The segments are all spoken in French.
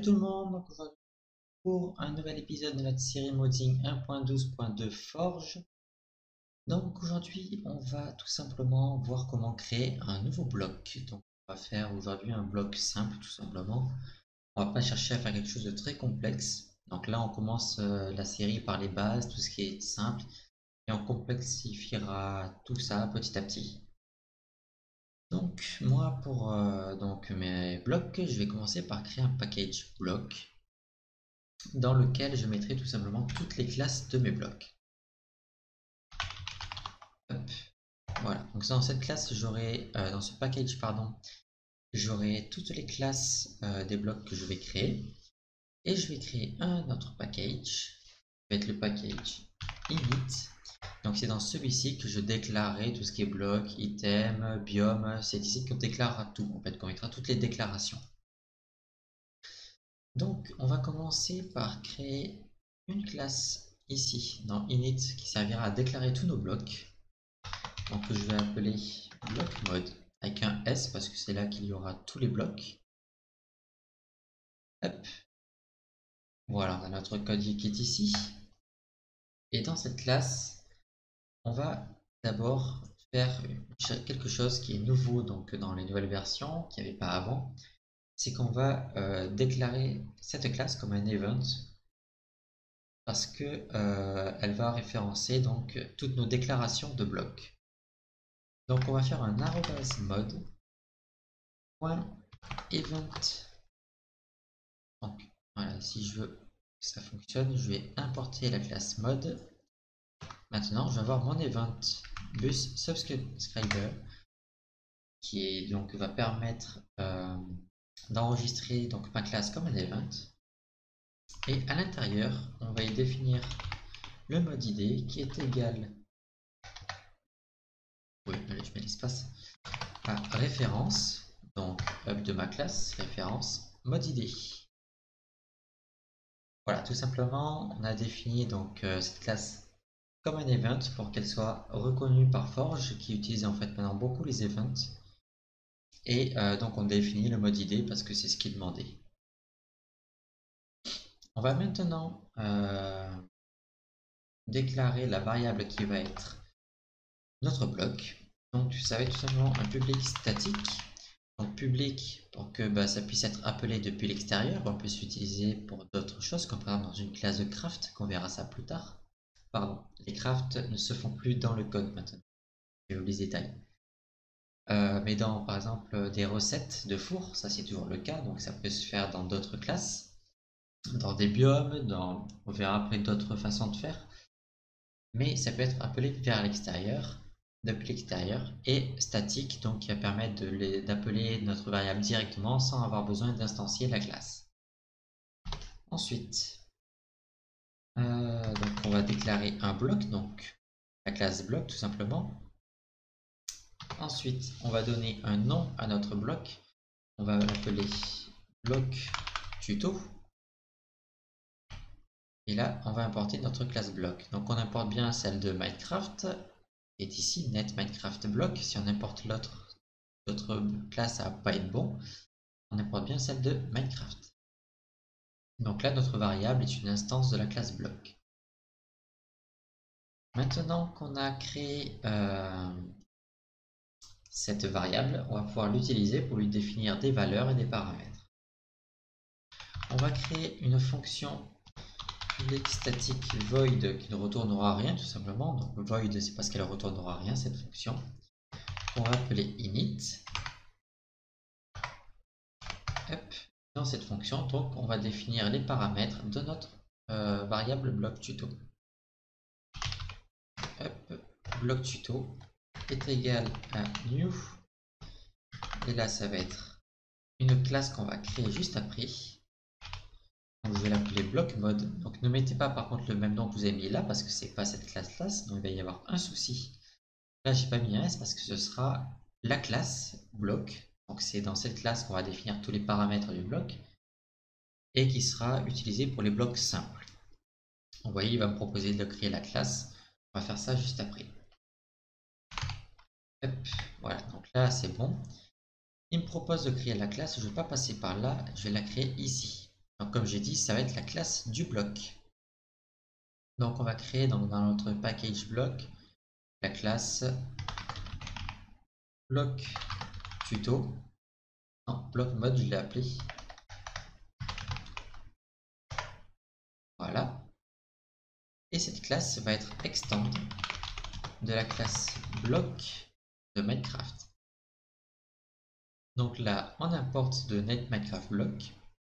tout le monde, donc aujourd'hui pour un nouvel épisode de notre série Modding 1.12.2 Forge. Donc aujourd'hui on va tout simplement voir comment créer un nouveau bloc. Donc on va faire aujourd'hui un bloc simple tout simplement. On va pas chercher à faire quelque chose de très complexe. Donc là on commence la série par les bases, tout ce qui est simple, et on complexifiera tout ça petit à petit. Donc moi pour mes blocs, je vais commencer par créer un package bloc dans lequel je mettrai tout simplement toutes les classes de mes blocs. Hop. Voilà, donc dans cette classe, j'aurai, dans ce package, pardon, j'aurai toutes les classes des blocs que je vais créer. Et je vais créer un autre package, ça va être le package init. Donc c'est dans celui-ci que je déclarerai tout ce qui est bloc, item, biome. C'est ici qu'on déclarera tout, en fait, qu'on mettra toutes les déclarations. Donc on va commencer par créer une classe ici dans init qui servira à déclarer tous nos blocs. Donc je vais appeler bloc mode avec un S parce que c'est là qu'il y aura tous les blocs. Hop. Voilà, on a notre code qui est ici. Et dans cette classe, on va d'abord faire quelque chose qui est nouveau donc dans les nouvelles versions, qu'il n'y avait pas avant. C'est qu'on va déclarer cette classe comme un event parce que elle va référencer donc toutes nos déclarations de blocs. Donc on va faire un @mode.event. Donc voilà, si je veux que ça fonctionne, je vais importer la classe mode. Maintenant, je vais avoir mon event bus subscriber qui donc va permettre d'enregistrer donc ma classe comme un event. Et à l'intérieur, on va y définir le mode ID qui est égal. Oui, allez, je mets l'espace à référence, donc up de ma classe, référence, mode ID. Voilà, tout simplement, on a défini donc cette classe comme un event pour qu'elle soit reconnue par Forge, qui utilise en fait maintenant beaucoup les events. Et donc on définit le mode ID parce que c'est ce qu'il demandait. On va maintenant déclarer la variable qui va être notre bloc. Donc ça va être tout simplement un public statique. Donc public pour que ça puisse être appelé depuis l'extérieur. On peut s'utiliser pour d'autres choses, comme par exemple dans une classe de craft, qu'on verra ça plus tard. Pardon, les crafts ne se font plus dans le code maintenant. J'ai oublié les détails. Mais dans par exemple des recettes de four, ça c'est toujours le cas, donc ça peut se faire dans d'autres classes, dans des biomes, on verra après d'autres façons de faire. Mais ça peut être appelé vers l'extérieur, depuis l'extérieur, et statique, donc qui va permettre d'appeler notre variable directement sans avoir besoin d'instancier la classe. Ensuite, donc on va déclarer un bloc, donc la classe bloc tout simplement. Ensuite, on va donner un nom à notre bloc. On va l'appeler bloc tuto. Et là, on va importer notre classe bloc. Donc on importe bien celle de Minecraft, qui est ici, net Minecraft block. Si on importe l'autre classe, ça va pas être bon. On importe bien celle de Minecraft. Donc là, notre variable est une instance de la classe bloc. Maintenant qu'on a créé cette variable, on va pouvoir l'utiliser pour lui définir des valeurs et des paramètres. On va créer une fonction public statique void qui ne retournera rien tout simplement. Donc void, c'est parce qu'elle ne retournera rien cette fonction. On va appeler init. Hop. Dans cette fonction, donc on va définir les paramètres de notre variable bloc tuto. Hop. Bloc tuto est égal à new. Et là, ça va être une classe qu'on va créer juste après. Donc, je vais l'appeler bloc mode. Donc ne mettez pas par contre le même nom que vous avez mis là parce que c'est pas cette classe-là, sinon il va y avoir un souci. Là, j'ai pas mis un S parce que ce sera la classe bloc. Donc c'est dans cette classe qu'on va définir tous les paramètres du bloc et qui sera utilisé pour les blocs simples. Vous voyez, il va me proposer de créer la classe. On va faire ça juste après. Hop, voilà, donc là c'est bon. Il me propose de créer la classe. Je ne vais pas passer par là, je vais la créer ici. Donc comme j'ai dit, ça va être la classe du bloc. Donc on va créer donc, dans notre package bloc la classe bloc tuto. Non, bloc mode, je l'ai appelé. Voilà. Et cette classe va être extend de la classe bloc de Minecraft. Donc là, on importe de net Minecraft block.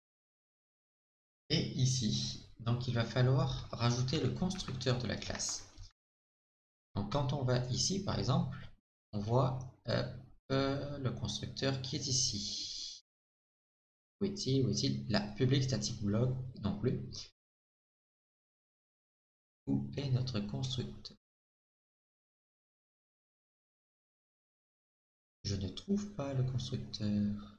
Et ici, donc il va falloir rajouter le constructeur de la classe. Donc quand on va ici, par exemple, on voit le constructeur qui est ici. Où est-il? Où est-il? Là, public static block non plus. Où est notre constructeur? Je ne trouve pas le constructeur.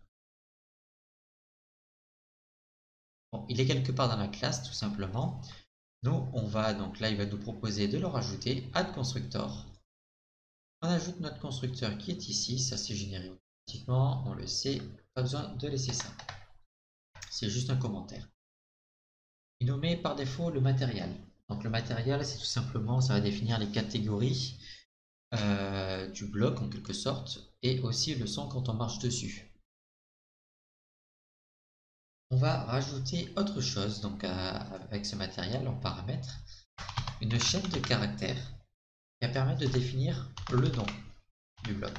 Bon, il est quelque part dans la classe, tout simplement. Nous, on va, donc là, il va nous proposer de le rajouter, add constructor. On ajoute notre constructeur qui est ici, ça s'est généré automatiquement, on le sait, pas besoin de laisser ça. C'est juste un commentaire. Il nous met par défaut le matériel. Donc le matériel, c'est tout simplement, ça va définir les catégories du bloc en quelque sorte, et aussi le son quand on marche dessus. On va rajouter autre chose, donc avec ce matériel en paramètre, une chaîne de caractères qui va permettre de définir le nom du bloc.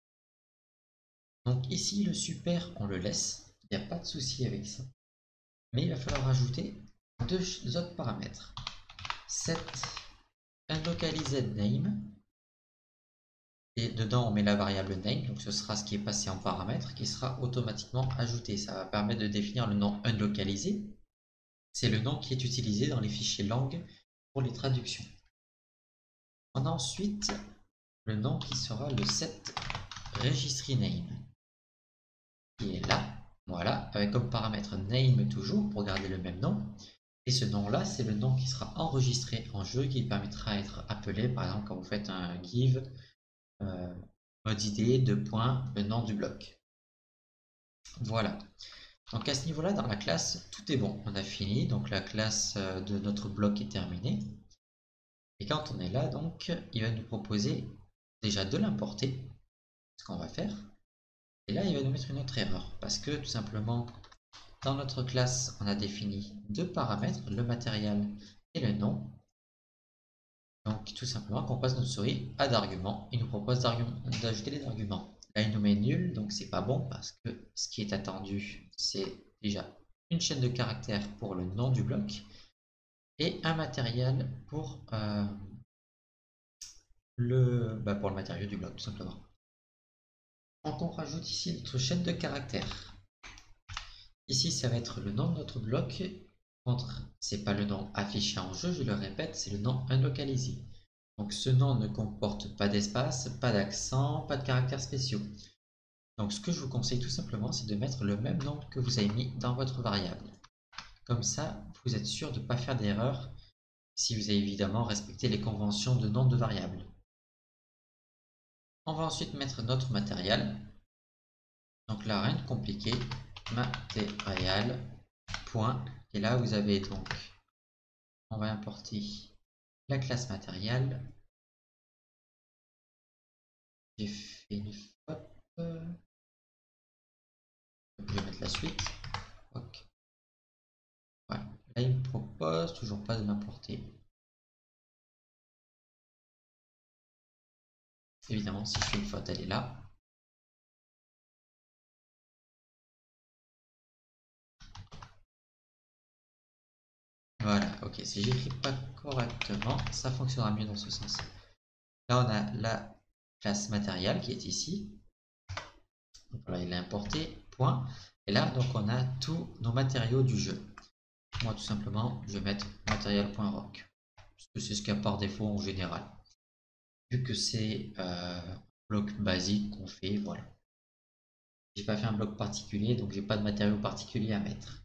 Donc ici, le super, on le laisse, il n'y a pas de souci avec ça. Mais il va falloir rajouter deux autres paramètres. Set unlocalized name. Et dedans, on met la variable name, donc ce sera ce qui est passé en paramètre, qui sera automatiquement ajouté. Ça va permettre de définir le nom unlocalisé. C'est le nom qui est utilisé dans les fichiers langue pour les traductions. On a ensuite le nom qui sera le set registry name, qui est là, voilà, avec comme paramètre name toujours pour garder le même nom. Et ce nom-là, c'est le nom qui sera enregistré en jeu, qui permettra d'être appelé, par exemple, quand vous faites un give mode id de point le nom du bloc. Voilà. Donc à ce niveau-là, dans la classe, tout est bon. On a fini, donc la classe de notre bloc est terminée. Et quand on est là, donc, il va nous proposer déjà de l'importer, ce qu'on va faire. Et là, il va nous mettre une autre erreur, parce que tout simplement, dans notre classe, on a défini deux paramètres, le matériel et le nom. Donc tout simplement, quand on passe notre souris à d'arguments, il nous propose d'ajouter les arguments. Là, il nous met nul, donc c'est pas bon parce que ce qui est attendu, c'est déjà une chaîne de caractères pour le nom du bloc et un matériel pour le matériau du bloc, tout simplement. Donc on rajoute ici notre chaîne de caractères. Ici, ça va être le nom de notre bloc. Contre, c'est pas le nom affiché en jeu, je le répète, c'est le nom unlocalisé. Donc ce nom ne comporte pas d'espace, pas d'accent, pas de caractères spéciaux. Donc ce que je vous conseille tout simplement, c'est de mettre le même nom que vous avez mis dans votre variable. Comme ça, vous êtes sûr de ne pas faire d'erreur si vous avez évidemment respecté les conventions de nom de variable. On va ensuite mettre notre matériel. Donc là, rien de compliqué. Matériel. Point. Et là, vous avez donc, on va importer la classe matériel. J'ai fait une faute. Je vais mettre la suite. Ok. Voilà. Là, il me propose toujours pas de l'importer. Évidemment, si je fais une faute, elle est là. Voilà, ok. Si j'écris pas correctement, ça fonctionnera mieux dans ce sens. Là, on a la classe matériel qui est ici. Donc voilà, il est importé, point. Et là, donc, on a tous nos matériaux du jeu. Moi, tout simplement, je vais mettre matériel.rock. Parce que c'est ce qu'il y a par défaut en général. Vu que c'est un bloc basique qu'on fait, voilà. J'ai pas fait un bloc particulier, donc j'ai pas de matériaux particuliers à mettre.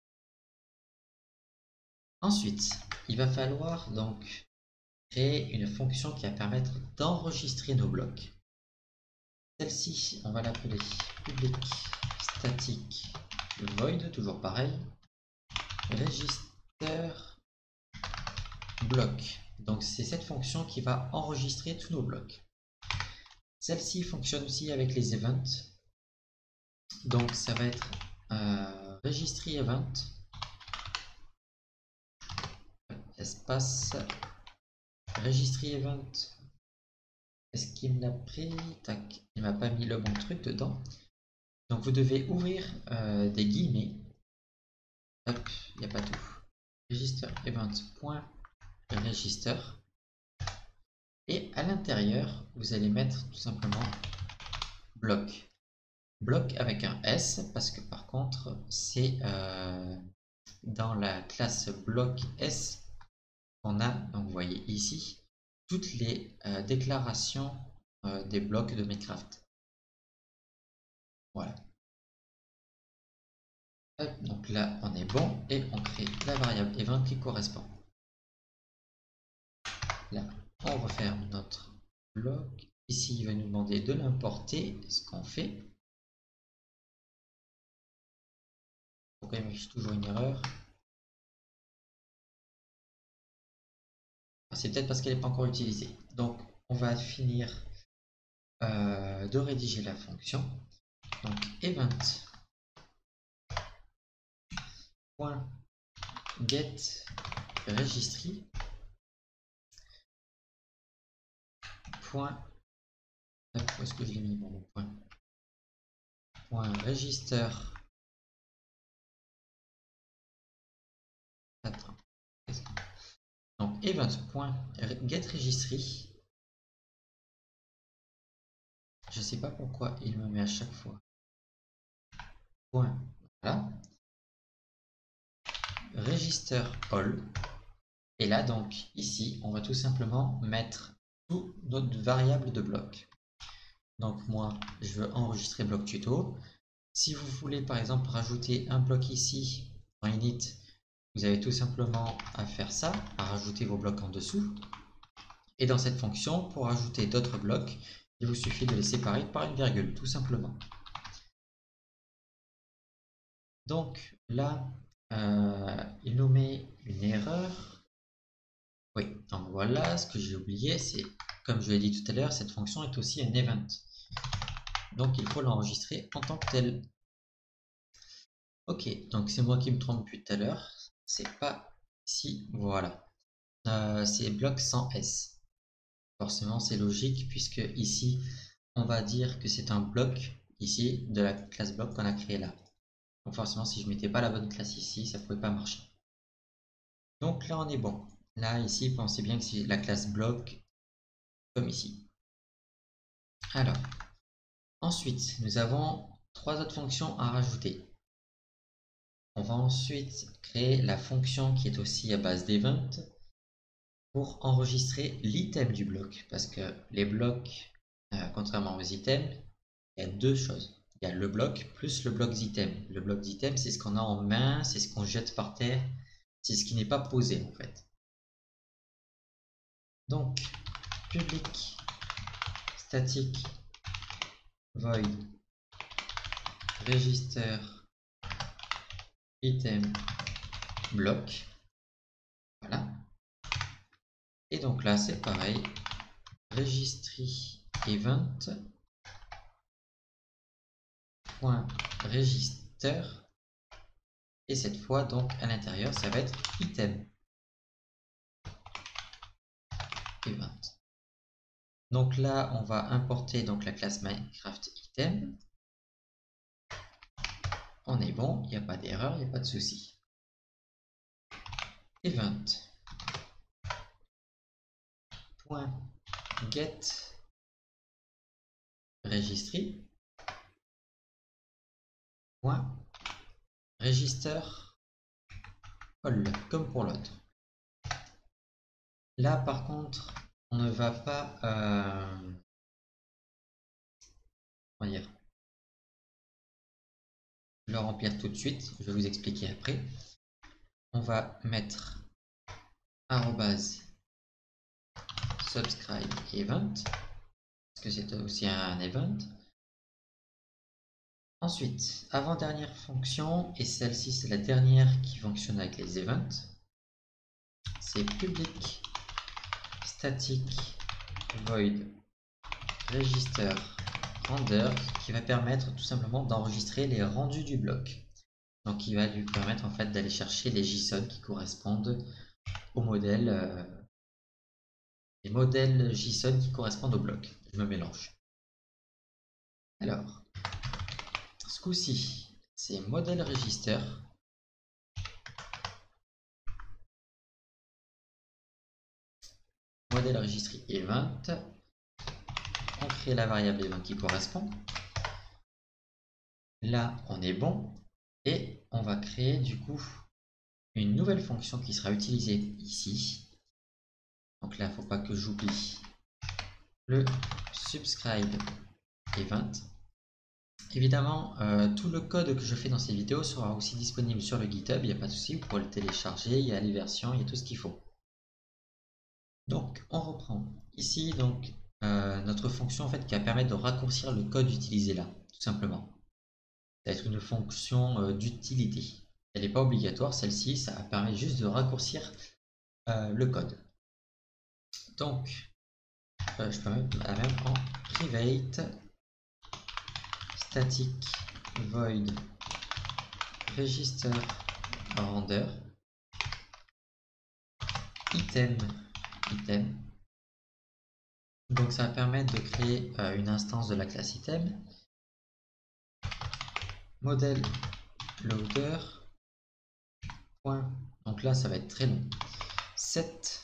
Ensuite, il va falloir donc créer une fonction qui va permettre d'enregistrer nos blocs. Celle-ci, on va l'appeler public static void, toujours pareil. register bloc. Donc c'est cette fonction qui va enregistrer tous nos blocs. Celle-ci fonctionne aussi avec les events. Donc ça va être registry event espace registry event. Est-ce qu'il me l'a pris? Tac, il m'a pas mis le bon truc dedans. Donc vous devez ouvrir des guillemets. Hop, il n'y a pas tout. Register event.register. Et à l'intérieur, vous allez mettre tout simplement bloc. Bloc avec un S, parce que par contre, c'est dans la classe bloc S qu'on a, donc vous voyez ici, toutes les déclarations des blocs de Minecraft. Voilà. Hop, donc là, on est bon et on crée la variable event qui correspond. Là, on referme notre bloc. Ici, il va nous demander de l'importer, ce qu'on fait. Pourquoi il m'affiche toujours une erreur? C'est peut-être parce qu'elle n'est pas encore utilisée. Donc, on va finir de rédiger la fonction. Donc, event .get registry point. Où est-ce que je l'ai mis mon point? Point register. Attends. Donc event.getRegistry. Je sais pas pourquoi il me met à chaque fois. Point. Voilà. Register all. Et là donc ici on va tout simplement mettre tout notre variable de bloc. Donc moi je veux enregistrer bloc tuto. Si vous voulez par exemple rajouter un bloc ici en init, vous avez tout simplement à faire ça, à rajouter vos blocs en dessous. Et dans cette fonction, pour ajouter d'autres blocs, il vous suffit de les séparer par une virgule, tout simplement. Donc là, il nous met une erreur. Oui, donc voilà, ce que j'ai oublié, c'est, comme je l'ai dit tout à l'heure, cette fonction est aussi un event. Donc il faut l'enregistrer en tant que tel. Ok, donc c'est moi qui me trompe depuis tout à l'heure. C'est pas ici, voilà. C'est bloc sans S. Forcément, c'est logique puisque ici, on va dire que c'est un bloc ici de la classe bloc qu'on a créé là. Donc forcément, si je mettais pas la bonne classe ici, ça pouvait pas marcher. Donc là, on est bon. Là, ici, pensez bien que c'est la classe bloc comme ici. Alors, ensuite, nous avons trois autres fonctions à rajouter. On va ensuite créer la fonction qui est aussi à base d'event pour enregistrer l'item du bloc. Parce que les blocs, contrairement aux items, il y a deux choses. Il y a le bloc plus le bloc d'item. Le bloc d'item, c'est ce qu'on a en main, c'est ce qu'on jette par terre, c'est ce qui n'est pas posé en fait. Donc, public static void register item bloc. Voilà. Et donc là, c'est pareil. Registry event .register. Et cette fois, donc, à l'intérieur, ça va être item event. Donc là, on va importer donc la classe Minecraft item. On est bon, il n'y a pas d'erreur, il n'y a pas de souci. Event .get registry .register all, comme pour l'autre. Là, par contre, on ne va pas comment dire, le remplir tout de suite. Je vais vous expliquer après. On va mettre arrobase subscribe event parce que c'est aussi un event. Ensuite, avant-dernière fonction, et celle-ci c'est la dernière qui fonctionne avec les events, c'est public static void register render, qui va permettre tout simplement d'enregistrer les rendus du bloc. Donc il va lui permettre en fait d'aller chercher les JSON qui correspondent au modèle, les modèles JSON qui correspondent au bloc. Je me mélange. Alors, ce coup-ci, c'est modèle register. Modèle registry event. On crée la variable event qui correspond. Là, on est bon. Et on va créer du coup une nouvelle fonction qui sera utilisée ici. Donc là, il ne faut pas que j'oublie le subscribe event. Évidemment, tout le code que je fais dans ces vidéos sera aussi disponible sur le GitHub, il n'y a pas de souci, vous pourrez le télécharger, il y a les versions, il y a tout ce qu'il faut. Donc, on reprend. Ici, donc, notre fonction en fait, qui va permettre de raccourcir le code utilisé là, tout simplement. Ça va être une fonction d'utilité. Elle n'est pas obligatoire, celle-ci, ça permet juste de raccourcir le code. Donc, je peux mettre la même en private static void register render item. Donc ça va permettre de créer une instance de la classe item. Modèle loader point. Donc là ça va être très long. Set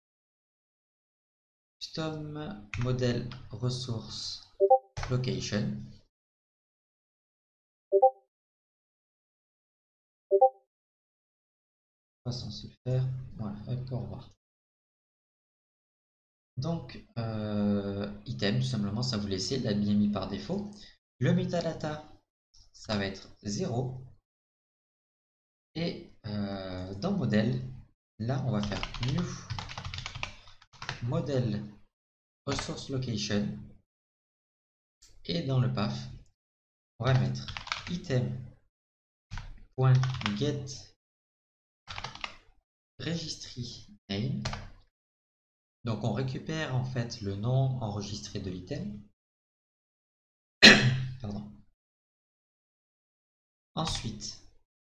custom model resource location. Pas censé le faire. Voilà, au revoir. Donc, item, tout simplement, ça vous laissez, l'a bien mis par défaut. Le metadata, ça va être 0. Et dans modèle, là, on va faire new model resource location. Et dans le path, on va mettre item.get registry name. Donc on récupère en fait le nom enregistré de l'item. Pardon. Ensuite,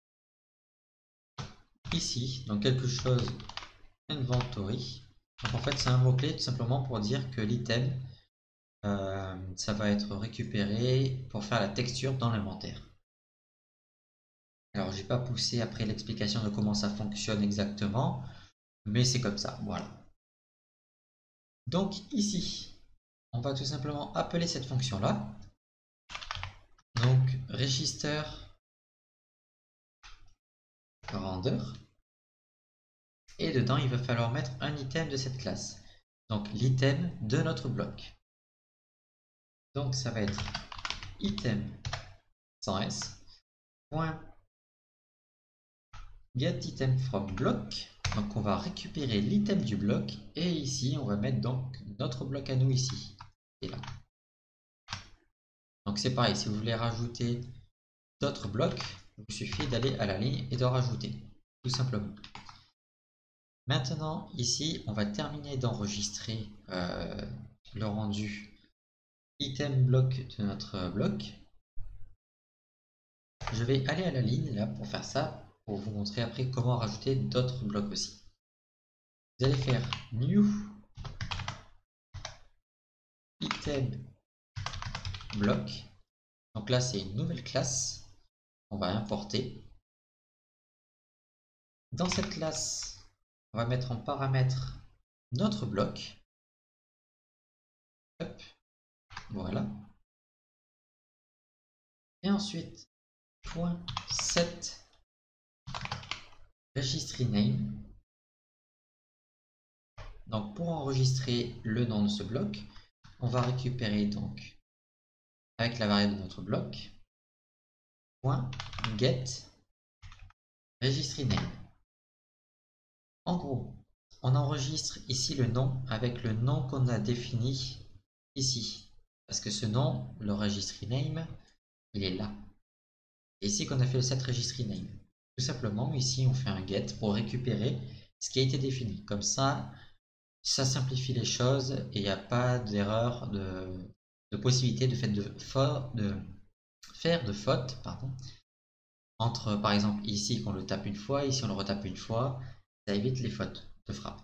ici, donc quelque chose inventory. Donc en fait c'est un mot-clé tout simplement pour dire que l'item, ça va être récupéré pour faire la texture dans l'inventaire. Alors j'ai pas poussé après l'explication de comment ça fonctionne exactement, mais c'est comme ça, voilà. Donc ici, on va tout simplement appeler cette fonction-là. Donc register render. Et dedans, il va falloir mettre un item de cette classe. Donc l'item de notre bloc. Donc ça va être item sans s point get item from block. Donc on va récupérer l'item du bloc et ici on va mettre donc notre bloc à nous ici et là. Donc c'est pareil, si vous voulez rajouter d'autres blocs, il vous suffit d'aller à la ligne et de rajouter, tout simplement. Maintenant ici on va terminer d'enregistrer le rendu item bloc de notre bloc. Je vais aller à la ligne là pour faire ça, pour vous montrer après comment rajouter d'autres blocs aussi. Vous allez faire new item bloc. Donc là c'est une nouvelle classe qu'on va importer. Dans cette classe, on va mettre en paramètre notre bloc. Hop, voilà. Et ensuite, .set registry name. Donc pour enregistrer le nom de ce bloc, on va récupérer donc avec la variable de notre bloc .get registry name. En gros, on enregistre ici le nom avec le nom qu'on a défini ici. Parce que ce nom, le registry name, il est là. Et ici qu'on a fait le set registry name. Tout simplement, ici on fait un get pour récupérer ce qui a été défini. Comme ça simplifie les choses et il n'y a pas d'erreur, de possibilité de faire de faute, pardon, entre par exemple ici qu'on le tape une fois, ici on le retape une fois, ça évite les fautes de frappe.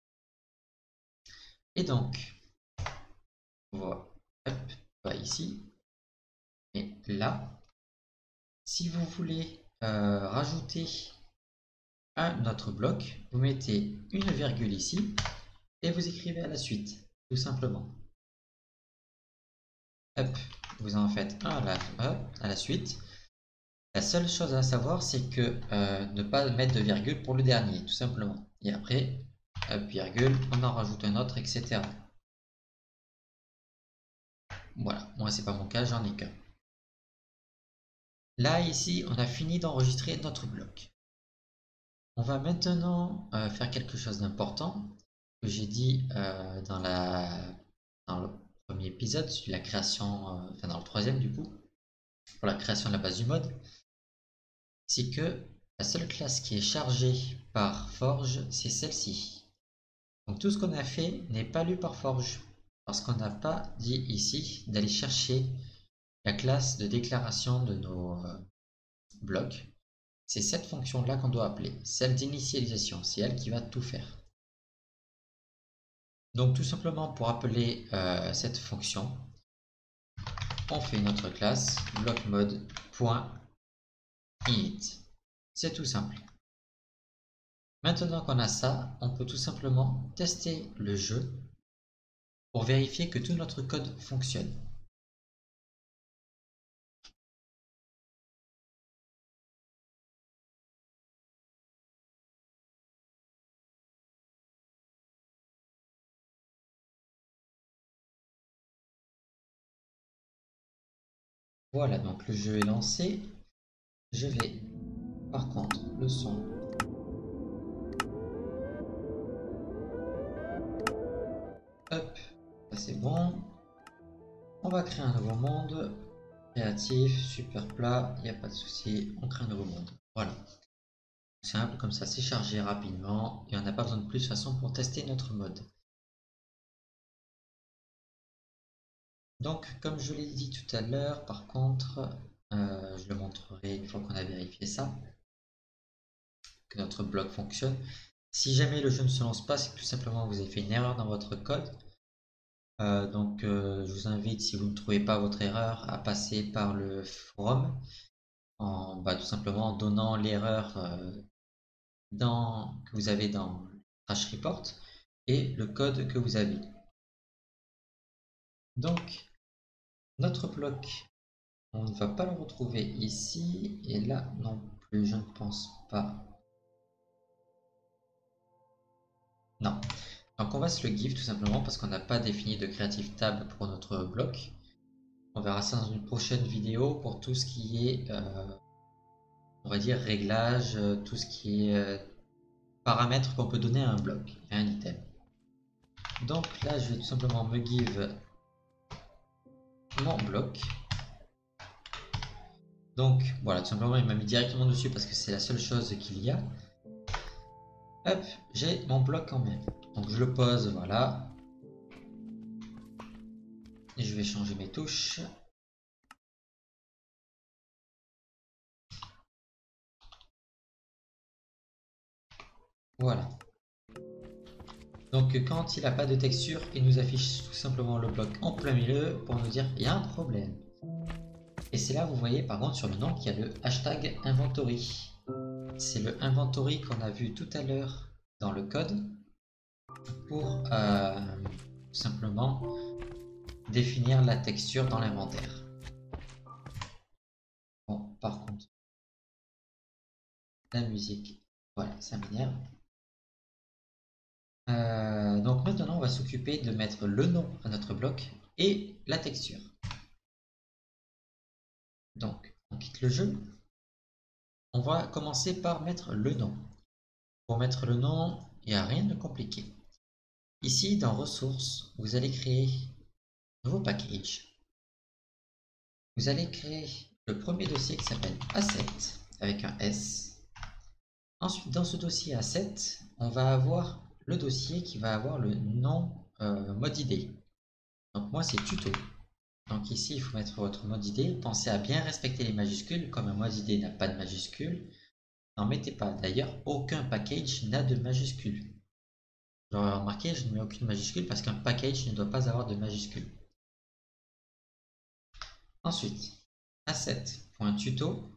Et donc, on va ici, et là, si vous voulez rajouter un autre bloc, vous mettez une virgule ici et vous écrivez à la suite, tout simplement. Hop, vous en faites un à la suite. La seule chose à savoir, c'est que ne pas mettre de virgule pour le dernier, tout simplement. Et après, hop, virgule, on en rajoute un autre, etc. Voilà, moi c'est pas mon cas, j'en ai qu'un. Là, ici, on a fini d'enregistrer notre bloc. On va maintenant faire quelque chose d'important que j'ai dit dans le premier épisode, sur la création, enfin dans le troisième du coup, pour la création de la base du mode, c'est que la seule classe qui est chargée par Forge, c'est celle-ci. Donc tout ce qu'on a fait n'est pas lu par Forge, parce qu'on n'a pas dit ici d'aller chercher la classe de déclaration de nos blocs. C'est cette fonction-là qu'on doit appeler, celle d'initialisation, c'est elle qui va tout faire. Donc tout simplement pour appeler cette fonction, on fait notre classe blockmode.init. C'est tout simple. Maintenant qu'on a ça, on peut tout simplement tester le jeu pour vérifier que tout notre code fonctionne. Voilà, donc le jeu est lancé. Je vais par contre le son. Hop, ça c'est bon. On va créer un nouveau monde. Créatif, super plat, il n'y a pas de souci, on crée un nouveau monde. Voilà. Simple, comme ça c'est chargé rapidement et on n'a pas besoin de plus de façon pour tester notre mode. Donc, comme je l'ai dit tout à l'heure, par contre, je le montrerai une fois qu'on a vérifié ça, que notre bloc fonctionne. Si jamais le jeu ne se lance pas, c'est que tout simplement vous avez fait une erreur dans votre code. Je vous invite, si vous ne trouvez pas votre erreur, à passer par le forum, tout simplement en donnant l'erreur que vous avez dans le crash report et le code que vous avez. Donc, notre bloc, on ne va pas le retrouver ici et là non plus, je ne pense pas. Non. Donc on va se le give tout simplement parce qu'on n'a pas défini de creative tab pour notre bloc. On verra ça dans une prochaine vidéo pour tout ce qui est, on va dire, réglage, tout ce qui est paramètres qu'on peut donner à un bloc, à un item. Donc là, je vais tout simplement me give mon bloc. Donc voilà, tout simplement, il m'a mis directement dessus parce que c'est la seule chose qu'il y a. Hop, j'ai mon bloc en main. Donc je le pose, voilà. Et je vais changer mes touches. Voilà. Donc quand il n'a pas de texture, il nous affiche tout simplement le bloc en plein milieu pour nous dire il y a un problème. Et c'est là, vous voyez par contre sur le nom qu'il y a le hashtag inventory. C'est le inventory qu'on a vu tout à l'heure dans le code pour simplement définir la texture dans l'inventaire. Bon, par contre, la musique, voilà, ça m'énerve. Donc maintenant, on va s'occuper de mettre le nom à notre bloc et la texture. Donc, on quitte le jeu. On va commencer par mettre le nom. Pour mettre le nom, il n'y a rien de compliqué. Ici, dans ressources, vous allez créer un nouveau package. Vous allez créer le premier dossier qui s'appelle Asset avec un S. Ensuite, dans ce dossier Asset, on va avoir le dossier qui va avoir le nom mode ID. Donc moi, c'est tuto. Donc ici, il faut mettre votre mode ID. Pensez à bien respecter les majuscules. Comme un mode ID n'a pas de majuscules, n'en mettez pas. D'ailleurs, aucun package n'a de majuscules. Vous aurez remarqué, je ne mets aucune majuscule parce qu'un package ne doit pas avoir de majuscules. Ensuite, asset.tuto.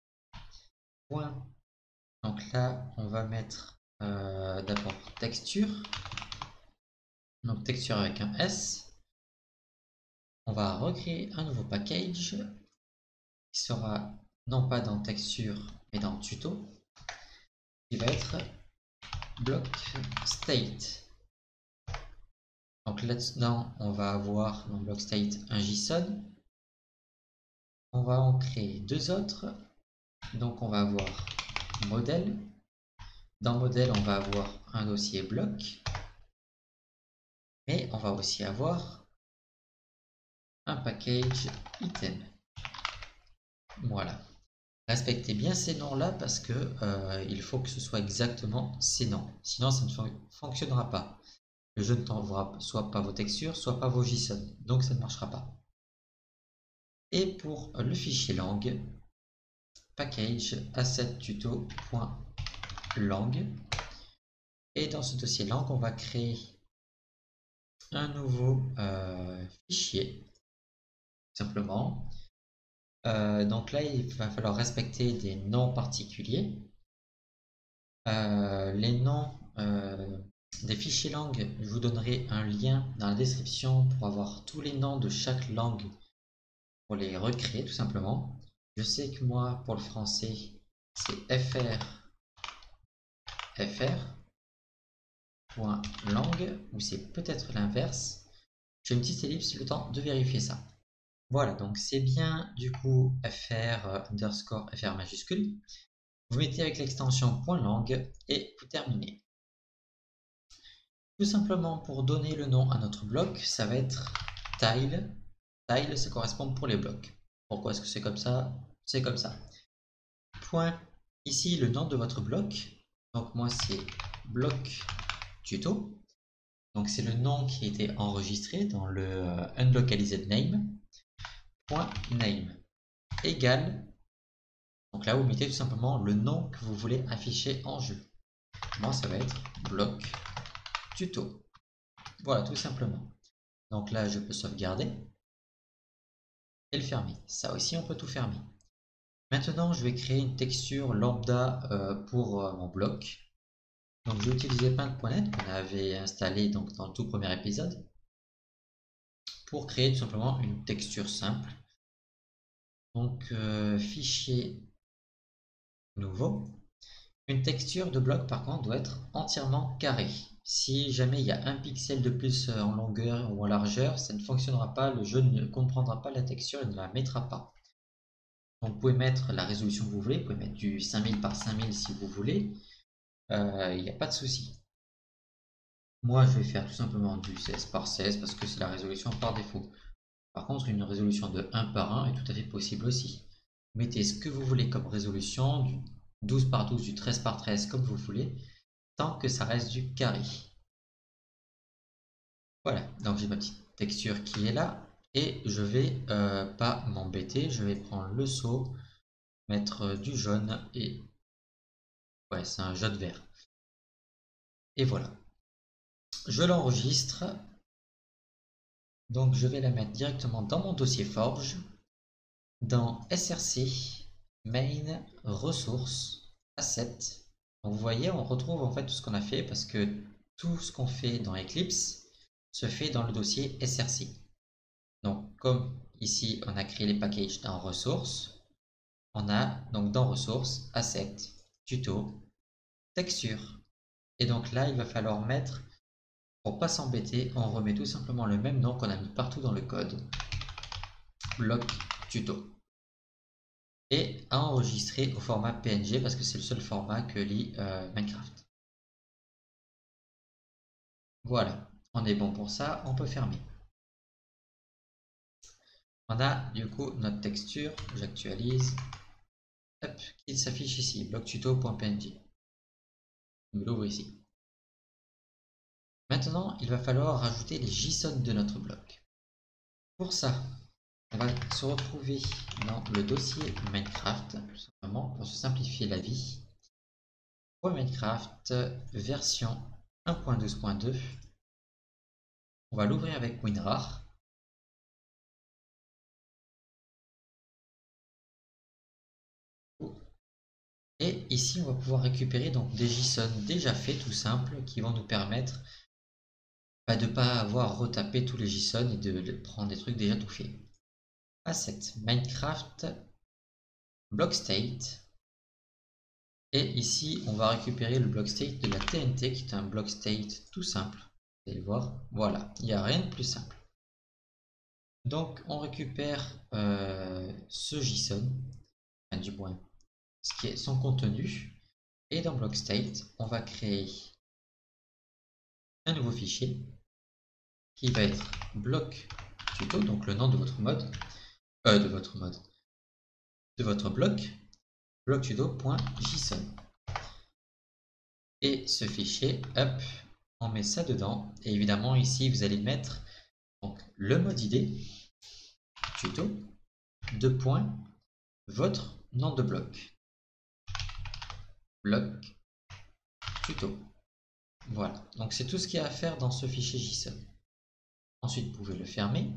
Donc là, on va mettre d'abord texture. Donc texture avec un S. On va recréer un nouveau package qui sera non pas dans texture mais dans tuto, qui va être block state. Donc là-dedans, on va avoir dans block state un JSON. On va en créer deux autres. Donc on va avoir modèle. Dans modèle, on va avoir un dossier bloc. Mais on va aussi avoir un package item. Voilà. Respectez bien ces noms-là parce que il faut que ce soit exactement ces noms. Sinon, ça ne fonctionnera pas. Le jeu ne t'envoie soit pas vos textures, soit pas vos JSON. Donc, ça ne marchera pas. Et pour le fichier langue, package asset tuto.lang. Et dans ce dossier langue, on va créer un nouveau fichier. Simplement. Donc là, il va falloir respecter des noms particuliers. Les noms des fichiers langue, je vous donnerai un lien dans la description pour avoir tous les noms de chaque langue pour les recréer tout simplement. Je sais que moi, pour le français, c'est fr.lang ou c'est peut-être l'inverse. J'ai une petite ellipse, le temps de vérifier ça. Voilà, donc c'est bien du coup fr underscore fr majuscule. Vous mettez avec l'extension .lang et vous terminez. Tout simplement pour donner le nom à notre bloc, ça va être tile. Tile, ça correspond pour les blocs. Pourquoi est-ce que c'est comme ça? C'est comme ça. Point. Ici, le nom de votre bloc. Donc moi, c'est bloc tuto. Donc c'est le nom qui a été enregistré dans le unlocalized name. Point name égale. Donc là, vous mettez tout simplement le nom que vous voulez afficher en jeu. Moi, ça va être bloc tuto. Voilà, tout simplement. Donc là, je peux sauvegarder et le fermer. Ça aussi, on peut tout fermer. Maintenant, je vais créer une texture lambda pour mon bloc. Donc, je vais utiliser paint.net qu'on avait installé donc, dans le tout premier épisode pour créer tout simplement une texture simple. Donc, fichier nouveau. Une texture de bloc, par contre, doit être entièrement carrée. Si jamais il y a un pixel de plus en longueur ou en largeur, ça ne fonctionnera pas, le jeu ne comprendra pas la texture et ne la mettra pas. Donc vous pouvez mettre la résolution que vous voulez, vous pouvez mettre du 5000 par 5000 si vous voulez, il n'y a pas de souci. Moi je vais faire tout simplement du 16 par 16 parce que c'est la résolution par défaut. Par contre une résolution de 1 par 1 est tout à fait possible aussi. Mettez ce que vous voulez comme résolution, du 12 par 12, du 13 par 13 comme vous voulez, tant que ça reste du carré. Voilà, donc j'ai ma petite texture qui est là et je vais pas m'embêter, je vais prendre le seau, mettre du jaune et ouais, c'est un jaune vert. Et voilà, je l'enregistre. Donc je vais la mettre directement dans mon dossier Forge, dans src main ressources asset. Donc vous voyez, on retrouve en fait tout ce qu'on a fait parce que tout ce qu'on fait dans Eclipse se fait dans le dossier src. Donc comme ici on a créé les packages dans ressources, on a donc dans ressources asset, tuto, texture. Et donc là il va falloir mettre, pour pas s'embêter, on remet tout simplement le même nom qu'on a mis partout dans le code, bloc tuto. Et à enregistrer au format PNG parce que c'est le seul format que lit Minecraft. Voilà, on est bon pour ça, on peut fermer. On a du coup notre texture, j'actualise, qui s'affiche ici, bloc-tuto.png. Je l'ouvre ici. Maintenant, il va falloir rajouter les JSON de notre bloc. Pour ça, on va se retrouver dans le dossier Minecraft, tout simplement pour se simplifier la vie. Pour Minecraft version 1.12.2, on va l'ouvrir avec WinRAR. Et ici, on va pouvoir récupérer donc des JSON déjà faits, tout simple, qui vont nous permettre de ne pas avoir retapé tous les JSON et de prendre des trucs déjà tout faits. Asset Minecraft block state. Et ici, on va récupérer le block state de la TNT, qui est un block state tout simple. Vous allez voir, voilà, il n'y a rien de plus simple. Donc, on récupère ce JSON, enfin, du moins, ce qui est son contenu. Et dans block state, on va créer un nouveau fichier qui va être bloc tuto, donc le nom de votre mode, de votre bloc, bloc-tuto.json. Et ce fichier, hop, on met ça dedans. Et évidemment, ici, vous allez mettre donc le mode ID, tuto, votre nom de bloc, bloc, tuto. Voilà, donc c'est tout ce qu'il y a à faire dans ce fichier JSON. Ensuite, vous pouvez le fermer.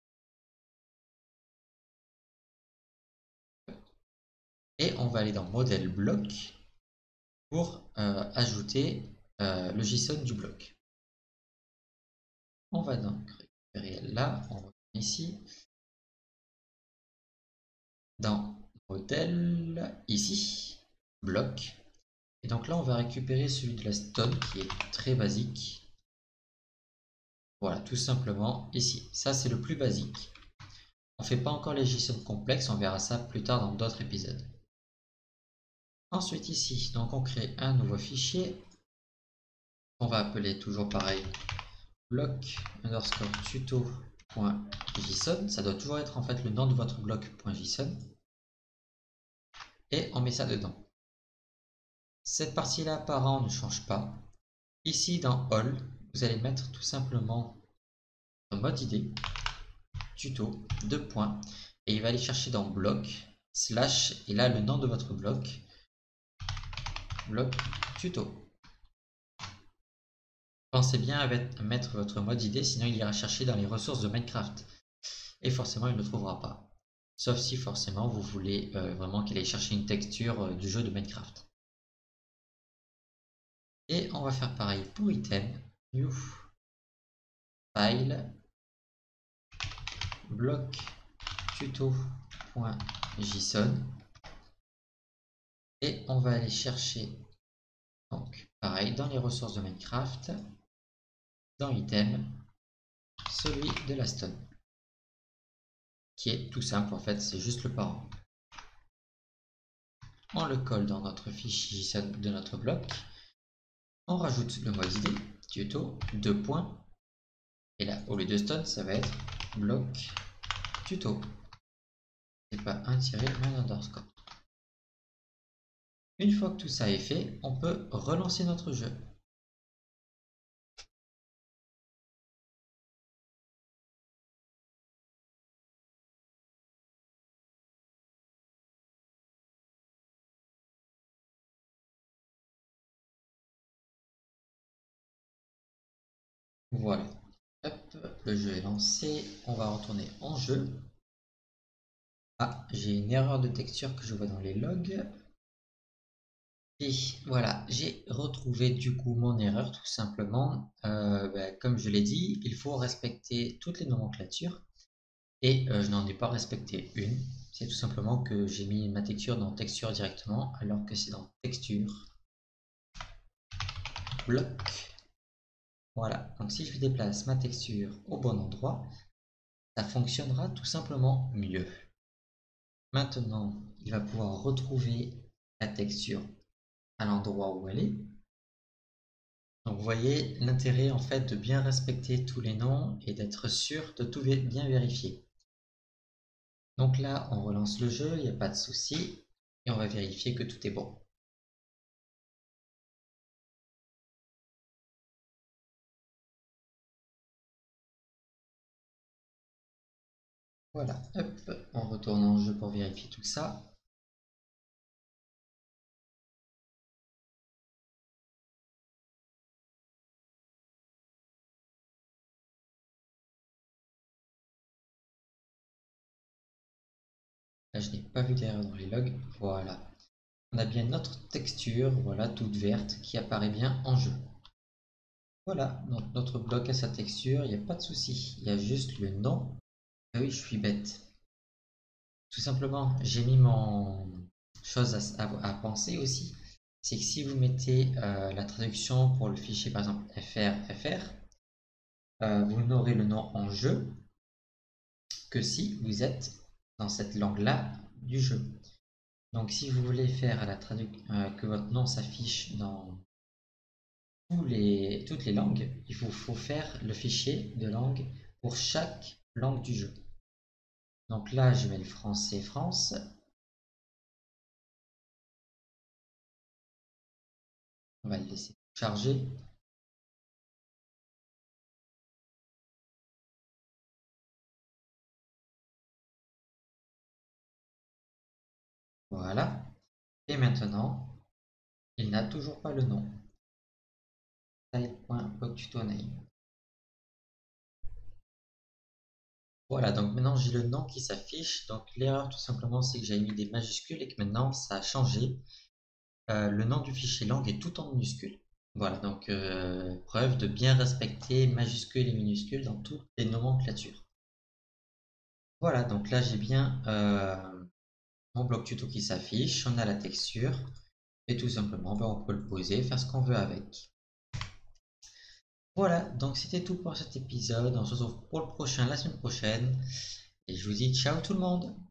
Et on va aller dans modèle bloc pour ajouter le JSON du bloc. On va donc récupérer là, on retourne ici, dans modèle, ici, bloc. Et donc là, on va récupérer celui de la stone qui est très basique. Voilà, tout simplement ici. Ça, c'est le plus basique. On ne fait pas encore les JSON complexes, on verra ça plus tard dans d'autres épisodes. Ensuite ici, donc on crée un nouveau fichier. On va appeler toujours pareil bloc_tuto.json. Ça doit toujours être en fait le nom de votre bloc.json. Et on met ça dedans. Cette partie-là, apparent, ne change pas. Ici, dans All, vous allez mettre tout simplement un mode ID, tuto, et il va aller chercher dans bloc, slash, et là, le nom de votre bloc, bloc tuto. Pensez bien à mettre votre mode ID, sinon il ira chercher dans les ressources de Minecraft. Et forcément, il ne le trouvera pas. Sauf si forcément vous voulez vraiment qu'il aille chercher une texture du jeu de Minecraft. Et on va faire pareil pour item, new, file, bloc tuto.json. Et on va aller chercher, donc pareil, dans les ressources de Minecraft, dans item, celui de la stone. Qui est tout simple en fait, c'est juste le parent. On le colle dans notre fichier JSON de notre bloc. On rajoute le mode ID, tuto, et là, au lieu de stone, ça va être bloc tuto. C'est pas un tiré, mais un underscore. Une fois que tout ça est fait, on peut relancer notre jeu. Voilà. Hop, le jeu est lancé. On va retourner en jeu. Ah, j'ai une erreur de texture que je vois dans les logs. Et voilà, j'ai retrouvé du coup mon erreur tout simplement. Comme je l'ai dit, il faut respecter toutes les nomenclatures. Et je n'en ai pas respecté une. C'est tout simplement que j'ai mis ma texture dans texture directement alors que c'est dans texture. Bloc. Voilà, donc si je déplace ma texture au bon endroit, ça fonctionnera tout simplement mieux. Maintenant, il va pouvoir retrouver la texture à l'endroit où elle est. Donc vous voyez l'intérêt en fait de bien respecter tous les noms et d'être sûr de tout bien vérifier. Donc là, on relance le jeu, il n'y a pas de souci. Et on va vérifier que tout est bon. Voilà, hop, on retourne en jeu pour vérifier tout ça. Là, je n'ai pas vu d'erreur dans les logs. Voilà. On a bien notre texture, voilà, toute verte, qui apparaît bien en jeu. Voilà, donc notre bloc a sa texture, il n'y a pas de souci. Il y a juste le nom. Ah oui, je suis bête. Tout simplement, j'ai mis mon chose à penser aussi. C'est que si vous mettez la traduction pour le fichier, par exemple FR, vous n'aurez le nom en jeu que si vous êtes dans cette langue-là du jeu. Donc si vous voulez faire que votre nom s'affiche dans toutes les langues, il faut faire le fichier de langue pour chaque langue du jeu. Donc là, je mets le français France. On va le laisser charger. Voilà. Et maintenant, il n'a toujours pas le nom. Type.tutoname. Voilà, donc maintenant j'ai le nom qui s'affiche. Donc l'erreur tout simplement c'est que j'avais mis des majuscules et que maintenant ça a changé. Le nom du fichier langue est tout en minuscules. Voilà, donc preuve de bien respecter majuscules et minuscules dans toutes les nomenclatures. Voilà, donc là j'ai bien mon bloc tuto qui s'affiche, on a la texture et tout simplement on peut le poser, faire ce qu'on veut avec. Voilà, donc c'était tout pour cet épisode. On se retrouve pour le prochain la semaine prochaine. Et je vous dis ciao tout le monde!